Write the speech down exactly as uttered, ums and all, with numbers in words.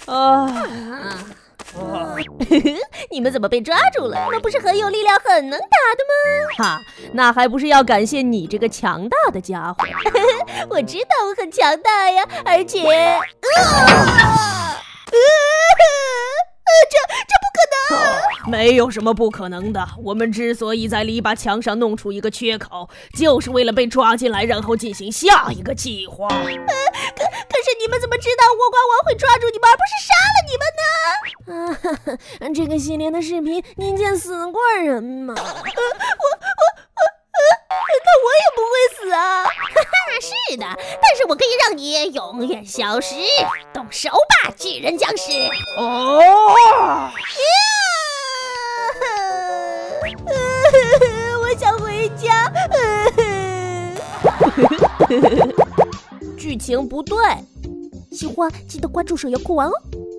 啊！ 啊你们怎么被抓住了？你们不是很有力量、很能打的吗？ 哈，那还不是要感谢你这个强大的家伙。 我知道我很强大呀，而且，啊啊这这不可能！ 哦，没有什么不可能的。我们之所以在篱笆墙上弄出一个缺口，就是为了被抓进来，然后进行下一个计划。呃、 可可是你们怎么知道倭瓜王会抓住你们，而不是杀了你们呢？啊，这个系列的视频，您见死过人吗？呃、我我我呃，那我也不会死啊！哈哈，是的，但是我可以让你永远消失。动手吧，巨人僵尸！ 哦！ 我想回家。 剧情不对， 喜欢记得关注手游酷玩哦。